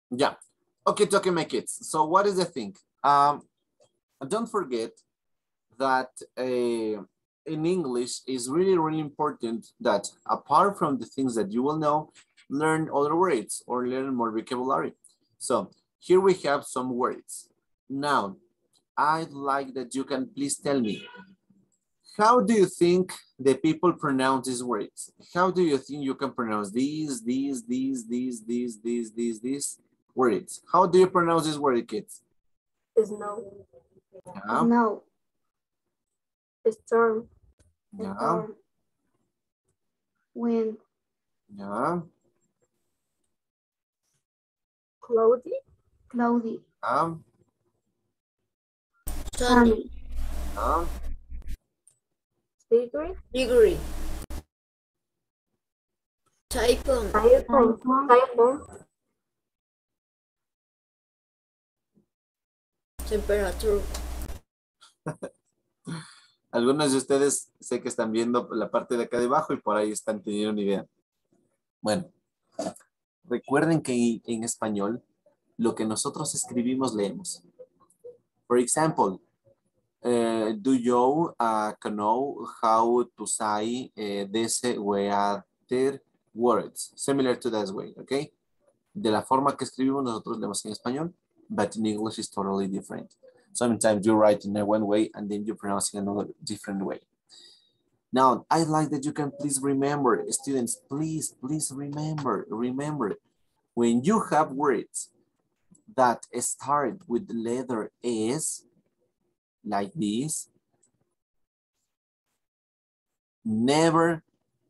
Yeah. Okay, my kids. So what is the thing? Don't forget that in English is really, really important that apart from the things that you will know, learn other words or learn more vocabulary. So here we have some words. Now, I'd like that you can please tell me, how do you think the people pronounce these words? How do you think you can pronounce these words? How do you pronounce this word, kids? Snow. Yeah. Snow. Storm. Yeah. Storm. Wind. Yeah. Cloudy. Cloudy. Yeah. Sunny. Yeah. Degree. Degree. Typhoon. Typhoon. Typhoon. Temperature. Algunos de ustedes sé que están viendo la parte de acá debajo y por ahí están teniendo una idea. Bueno, recuerden que en español lo que nosotros escribimos leemos. For example, do you know how to say these weather words? Similar to that way, okay? De la forma que escribimos nosotros leemos en español, but in English is totally different. Sometimes you write in a one way and then you pronounce in another different way. Now, I like that you can please remember, students, please remember, when you have words that start with the letter S, like this, never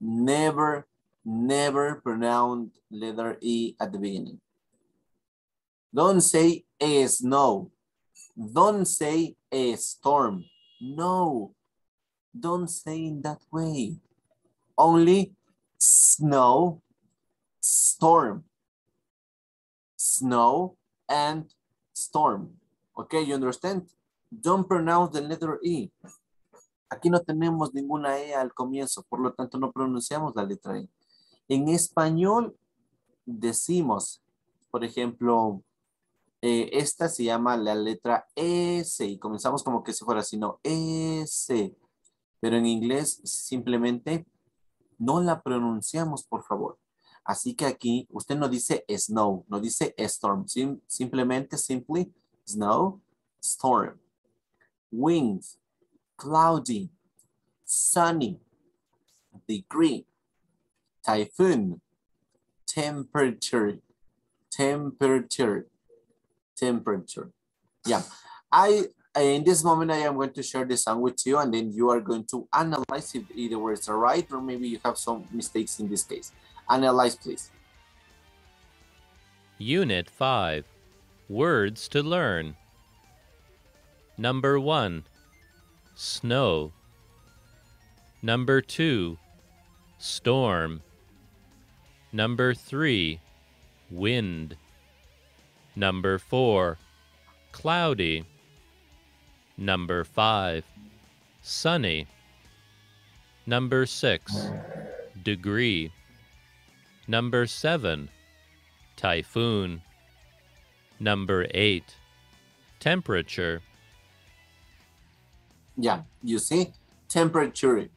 pronounce letter E at the beginning. Don't say a snow. Don't say a storm. No, don't say in that way. Only snow, storm, snow, and storm. Okay, you understand? Don't pronounce the letter E. Aquí no tenemos ninguna E al comienzo, por lo tanto no pronunciamos la letra E. En español decimos, por ejemplo, esta se llama la letra S y comenzamos como que si fuera así, no, S. Pero en inglés simplemente no la pronunciamos, por favor. Así que aquí usted no dice snow, no dice storm, simplemente, snow, storm, wind, cloudy, sunny, degree, typhoon, temperature. Yeah, in this moment I am going to share the song with you and then you are going to analyze if either words are right or maybe you have some mistakes in this case. Analyze, please. Unit 5, Words to Learn. Number 1, snow. Number 2, storm. Number 3, wind. Number 4, cloudy. Number 5, sunny. Number 6, degree. Number 7, typhoon. Number 8, temperature. Yeah, you see, temperature.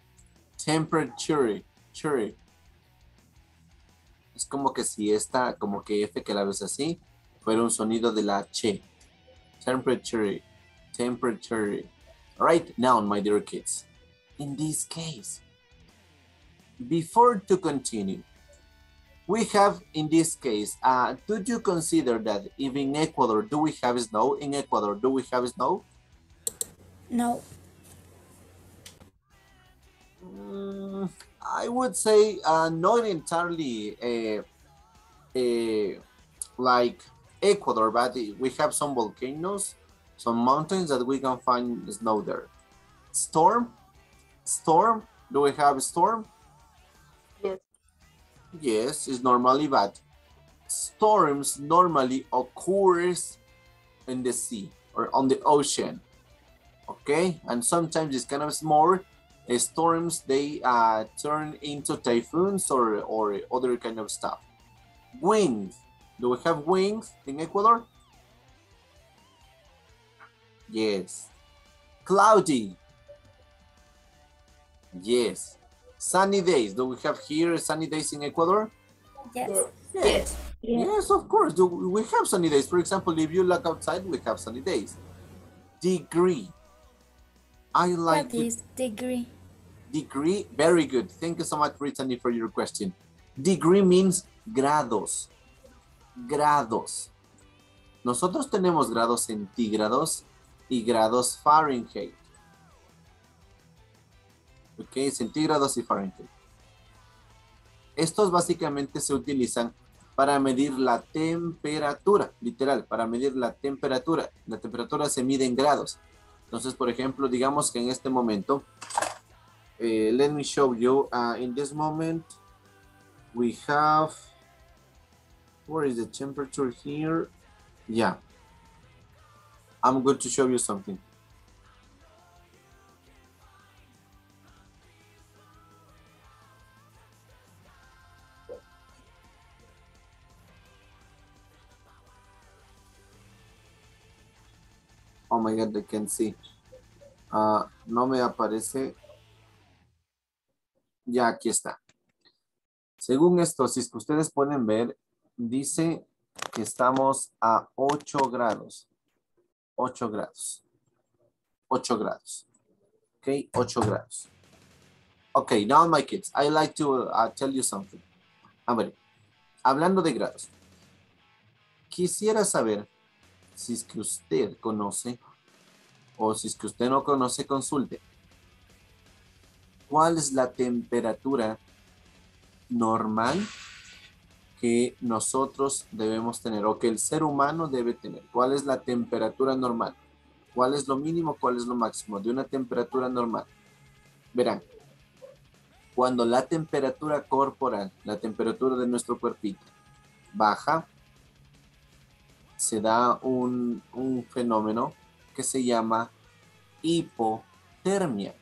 Es como que si esta, como que F que la ves así, fuera un sonido de la Che. Temperature. All right, now, my dear kids, in this case, before to continue, we have in this case, do you consider that if in Ecuador, do we have snow? In Ecuador, do we have snow? No. I would say not entirely like Ecuador, but we have some volcanoes, some mountains that we can find snow there. Storm? Do we have a storm? Yes. Yes, it's normally bad. Storms normally occurs in the sea or on the ocean. Okay, and sometimes it's kind of small storms, they turn into typhoons or other kind of stuff. Wind, Do we have wings in Ecuador? Yes. Cloudy. Yes. Sunny days. Do we have here sunny days in Ecuador? Yes. Yes. Yes, of course. Do we have sunny days? For example, if you look outside, we have sunny days. Degree. I like What is degree? Degree. Very good. Thank you so much, Brittany, for your question. Degree means grados. Grados. Nosotros tenemos grados centígrados y grados Fahrenheit. Ok, centígrados y Fahrenheit. Estos básicamente se utilizan para medir la temperatura, literal, para medir la temperatura. La temperatura se mide en grados. Entonces, por ejemplo, digamos que en este momento, let me show you, in this moment, we have, where is the temperature here? Yeah. I'm going to show you something. Oh my God, I can see. No me aparece. Ya, aquí está. Según esto, si es que ustedes pueden ver, dice que estamos a 8 grados. 8 grados. 8 grados. Ok, 8 grados. Ok, now my kids, I like to tell you something. A ver, hablando de grados. Quisiera saber si es que usted conoce o si es que usted no conoce, consulte. ¿Cuál es la temperatura normal que nosotros debemos tener o que el ser humano debe tener? ¿Cuál es la temperatura normal? ¿Cuál es lo mínimo? ¿Cuál es lo máximo de una temperatura normal? Verán, cuando la temperatura corporal, la temperatura de nuestro cuerpito baja, se da un fenómeno que se llama hipotermia.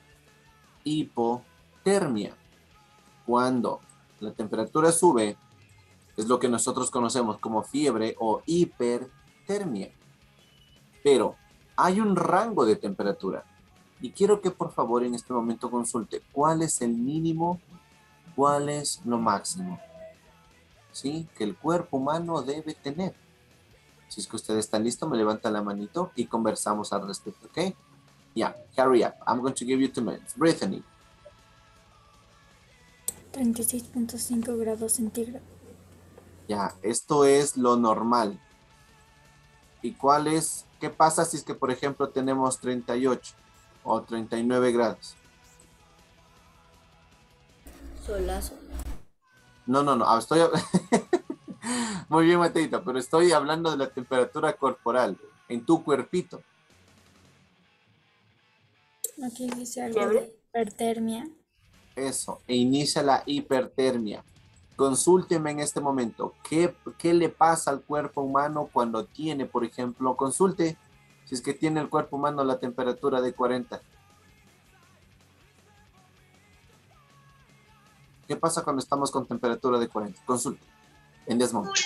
Hipotermia. Cuando la temperatura sube, es lo que nosotros conocemos como fiebre o hipertermia. Pero hay un rango de temperatura. Y quiero que por favor en este momento consulte cuál es el mínimo, cuál es lo máximo. ¿Sí? Que el cuerpo humano debe tener. Si es que usted está listo, me levanta la manito y conversamos al respecto, ¿ok? Yeah, hurry up. I'm going to give you 2 minutes. Brittany. 36.5 grados centígrados. Ya, esto es lo normal. ¿Y cuál es? ¿Qué pasa si es que, por ejemplo, tenemos 38 o 39 grados? Solazo. No, estoy... Muy bien, Mateita, pero estoy hablando de la temperatura corporal, en tu cuerpito. Aquí dice algo de hipertermia. Eso, e inicia la hipertermia. Consúlteme en este momento, ¿qué le pasa al cuerpo humano cuando tiene, por ejemplo, consulte, si es que tiene el cuerpo humano la temperatura de 40? ¿Qué pasa cuando estamos con temperatura de 40? Consulte, en this moment.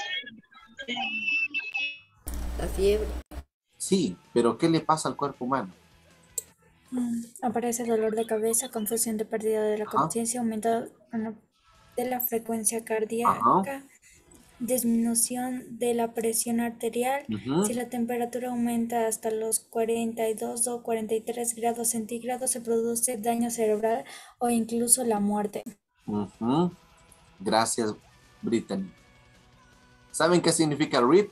La fiebre. Sí, pero ¿qué le pasa al cuerpo humano? Aparece dolor de cabeza, confusión de pérdida de la conciencia, aumento de la frecuencia cardíaca, disminución de la presión arterial. Si la temperatura aumenta hasta los 42 o 43 grados centígrados, se produce daño cerebral o incluso la muerte. Gracias, Brittany. ¿Saben qué significa RIP?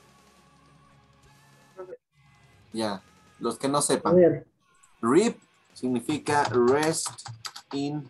Ya, los que no sepan. RIP significa rest in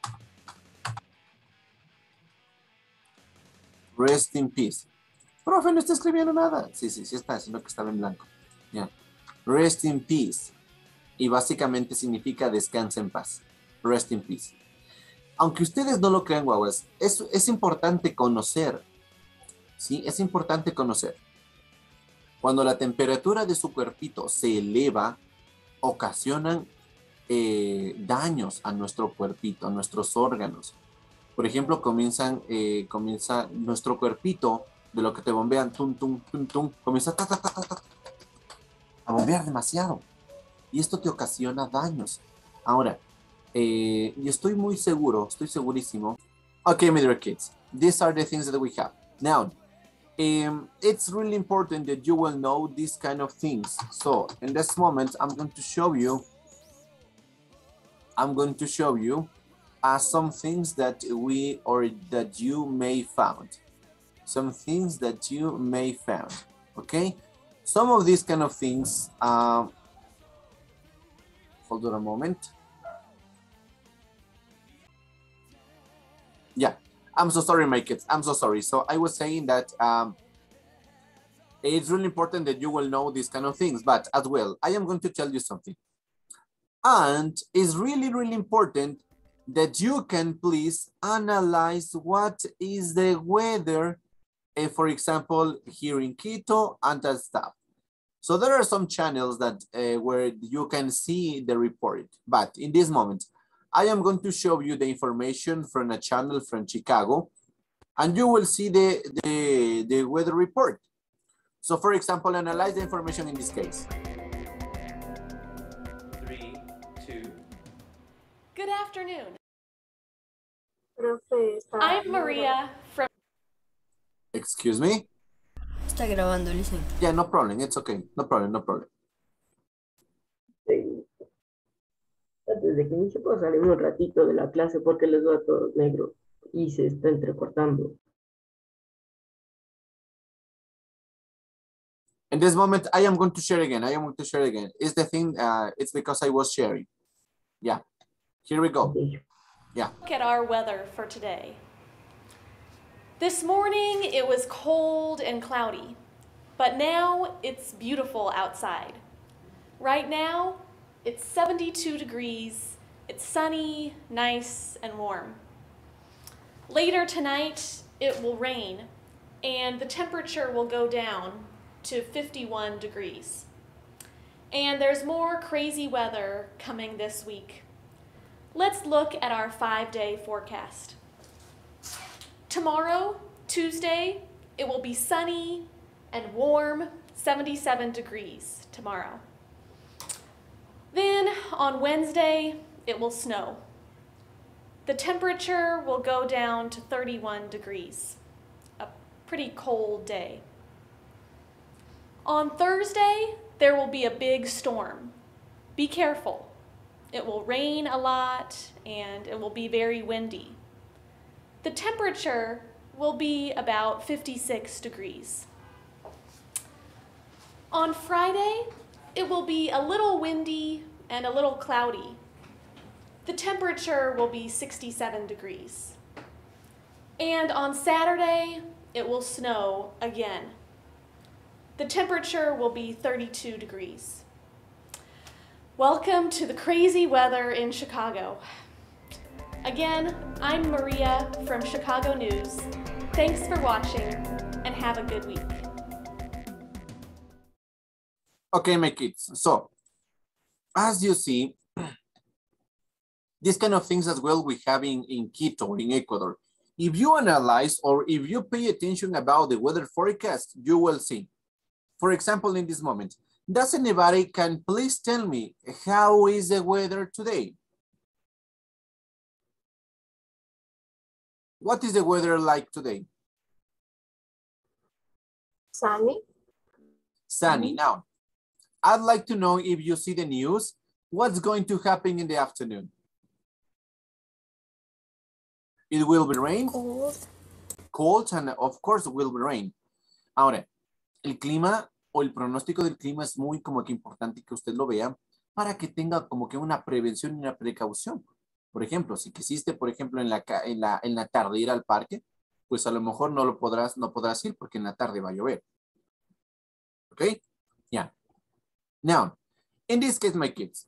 peace. Profe, no está escribiendo nada. Sí está, sino que estaba en blanco. Ya. Rest in peace. Y básicamente significa descansa en paz. Rest in peace. Aunque ustedes no lo crean, guaguas, es importante conocer. Sí, es importante conocer. Cuando la temperatura de su cuerpito se eleva, ocasionan daños a nuestro cuerpito, a nuestros órganos. Por ejemplo, comienza nuestro cuerpito de lo que te bombean, tum, tum, tum, tum, comienza a bombear demasiado. Y esto te ocasiona daños. Ahora, yo estoy muy seguro, estoy segurísimo. Okay, my dear kids, these are the things that we have. Now, it's really important that you will know these kind of things. So, in this moment, I'm going to show you some things that we or that you may found. Some things that you may found. Okay? Some of these kind of things, hold on a moment. Yeah, I'm so sorry, my kids. I'm so sorry. So I was saying that it's really important that you will know these kind of things, but as well, I am going to tell you something. And it's really, really important that you can please analyze what is the weather, for example, here in Quito and that stuff. So there are some channels that where you can see the report, but in this moment, I am going to show you the information from a channel from Chicago, and you will see the weather report. So for example, analyze the information in this case. 3, 2. Good afternoon. I'm Maria from... Excuse me? Está grabando, listen. Yeah, no problem. It's okay. No problem, no problem. Antes de que inicie, puedo salir un ratito de la clase porque les veo a todos negros y se está entrecortando. In this moment, I am going to share again. It's the thing, it's because I was sharing. Yeah, here we go. Okay. Yeah. Look at our weather for today. This morning, it was cold and cloudy, but now it's beautiful outside. Right now, it's 72 degrees, it's sunny, nice, and warm. Later tonight, it will rain, and the temperature will go down to 51 degrees. And there's more crazy weather coming this week. Let's look at our 5-day forecast. Tomorrow, Tuesday, it will be sunny and warm, 77 degrees tomorrow. Then on Wednesday, it will snow. The temperature will go down to 31 degrees, a pretty cold day. On Thursday, there will be a big storm. Be careful. It will rain a lot and it will be very windy. The temperature will be about 56 degrees. On Friday, it will be a little windy and a little cloudy. The temperature will be 67 degrees. And on Saturday, it will snow again. The temperature will be 32 degrees. Welcome to the crazy weather in Chicago. Again, I'm Maria from Chicago News. Thanks for watching and have a good week. Okay, my kids. So, as you see, these kind of things as well we have in Quito, in Ecuador. If you analyze or if you pay attention about the weather forecast, you will see. For example, in this moment, does anybody can please tell me how is the weather today? What is the weather like today? Sunny. Sunny. Now, I'd like to know if you see the news, what's going to happen in the afternoon? It will be rain. Cold. Cold, and of course, it will be rain. Ahora, el clima o el pronóstico del clima es muy como que importante que usted lo vea para que tenga como que una prevención y una precaución. Por ejemplo, si quisiste, por ejemplo, en la tarde ir al parque, pues a lo mejor no podrás ir porque en la tarde va a llover. Okay? Yeah. Now, in this case, my kids,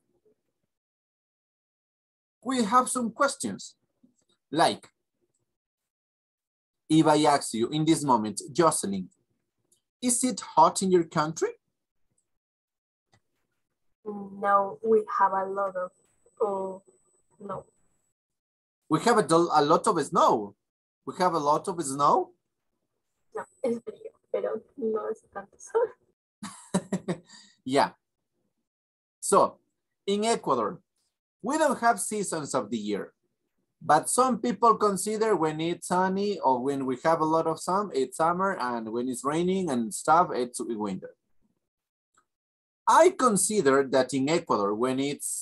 we have some questions. Like, if I ask you in this moment, Jocelyn, is it hot in your country? No, we have a lot of, no. We have a lot of snow. We have a lot of snow? No. es frío, pero no es tanto sol. Yeah. So, in Ecuador, we don't have seasons of the year, but some people consider when it's sunny or when we have a lot of sun, it's summer, and when it's raining and stuff, it's winter. I consider that in Ecuador, when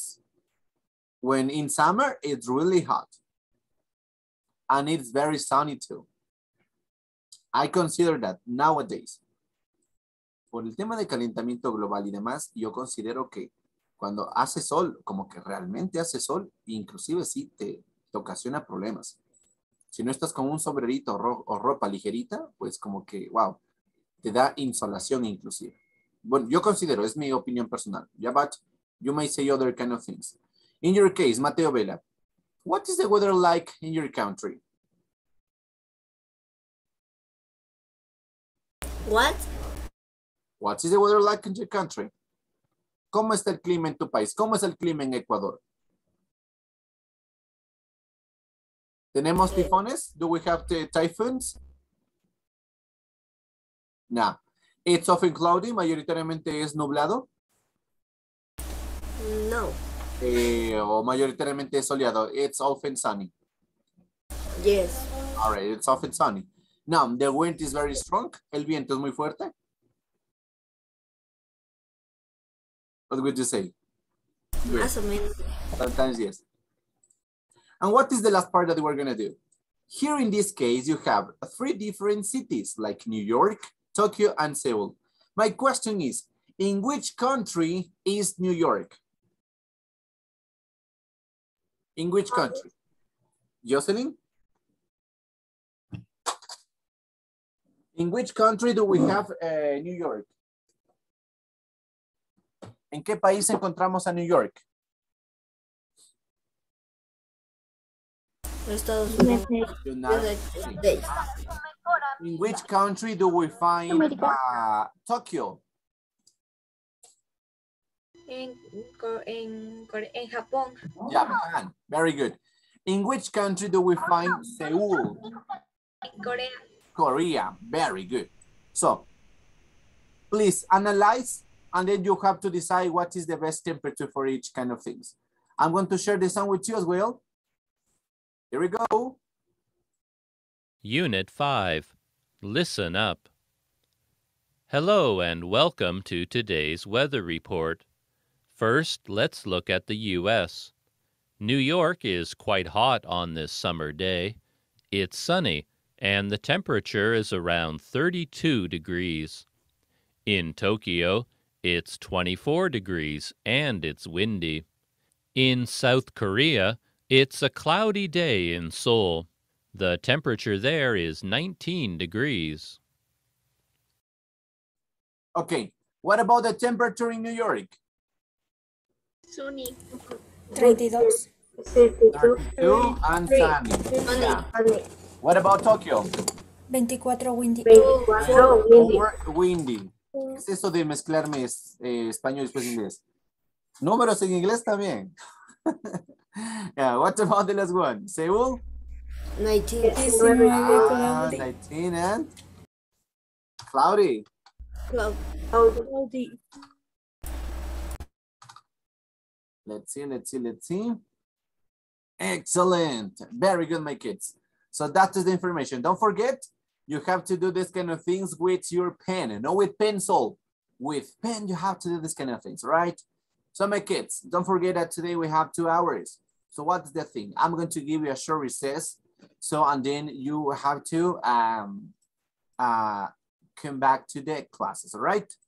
in summer, it's really hot. And it's very sunny too. I consider that nowadays. Por el tema de calentamiento global y demás, yo considero que cuando hace sol, como que realmente hace sol, inclusive sí te ocasiona problemas. Si no estás con un sombrerito o ropa ligerita, pues como que, wow, te da insolación inclusive. Bueno, yo considero, es mi opinión personal. Yeah, but you may say other kind of things. In your case, Mateo Vela, what is the weather like in your country? What? What is the weather like in your country? ¿Cómo está el clima en tu país? ¿Cómo es el clima en Ecuador? ¿Tenemos tifones? Do we have the typhoons? No. It's often cloudy, mayoritariamente es nublado. No. O mayoritariamente es soleado. It's often sunny. Yes. All right, it's often sunny. Now, the wind is very strong. El viento es muy fuerte. What would you say? Good. Más o menos. Sometimes yes. And what is the last part that we're going to do? Here in this case, you have 3 different cities like New York, Tokyo, and Seoul. My question is, in which country is New York? In which country? Jocelyn? In which country do we have New York? ¿En qué país encontramos a New York? Estados Unidos. United States. In which country do we find Tokyo? En Japón. Japan. Very good. In which country do we find Seoul? En Corea. Korea. Very good. So, please analyze, and then you have to decide what is the best temperature for each kind of things. I'm going to share the sound with you as well. Here we go. Unit 5. Listen up. Hello and welcome to today's weather report. First, let's look at the U.S. New York is quite hot on this summer day. It's sunny, and the temperature is around 32 degrees. In Tokyo, it's 24 degrees and it's windy. In South Korea, it's a cloudy day in Seoul. The temperature there is 19 degrees. Okay, what about the temperature in New York? Sunny. 32. 32 and sunny. Yeah. What about Tokyo? 24 windy. 24 windy. ¿Qué es eso de mezclarme español y después inglés? Números en inglés también. Yeah, what about the last one? Seoul? 19. 19 and cloudy. Cloudy. Let's see. Excellent. Very good, my kids. So that is the information. Don't forget, you have to do this kind of things with your pen, not with pencil. With pen, you have to do this kind of things, right? So my kids, don't forget that today we have 2 hours. So what's the thing? I'm going to give you a short recess. So, and then you have to come back to the classes, all right?